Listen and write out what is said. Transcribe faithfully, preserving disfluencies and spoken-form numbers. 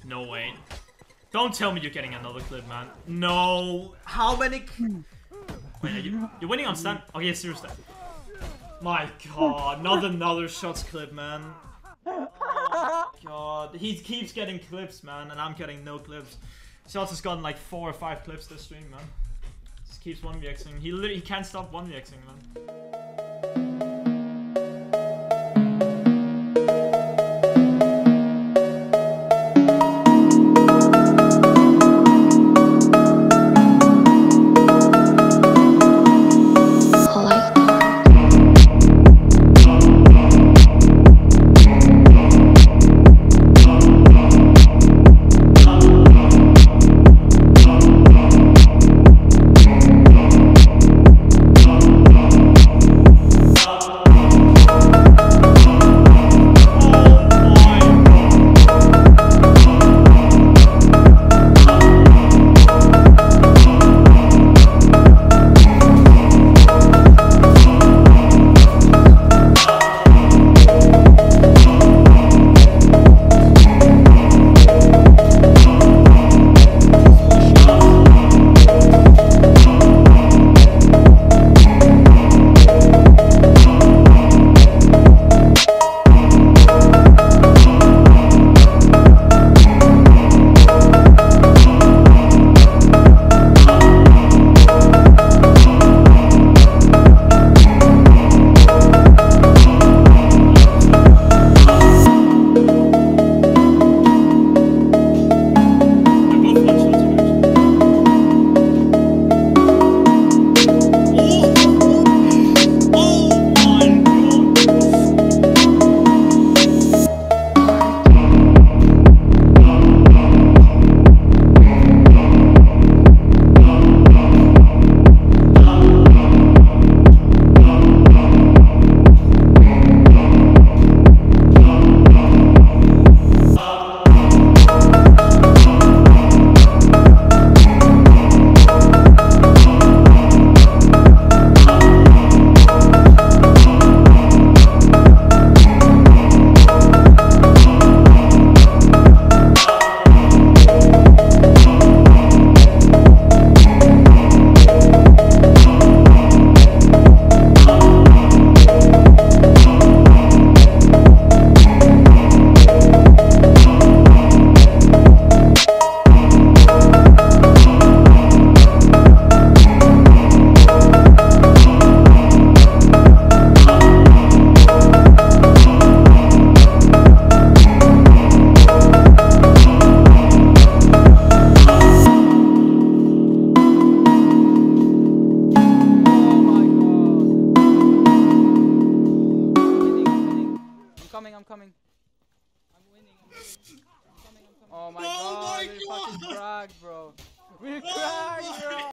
No way. Don't tell me you're getting another clip, man. No. How many? Wait, are you, you're winning on stand. Okay, seriously. My God, not another Sh0tz clip, man. Oh God, he keeps getting clips, man, and I'm getting no clips. Sh0tz has gotten like four or five clips this stream, man. Just keeps one V Xing. He literally he can't stop one V Xing, man. I'm coming. I'm winning. I'm winning. I'm coming. I'm coming. Oh my oh God! My we God. fucking cracked, bro. We cracked, bro.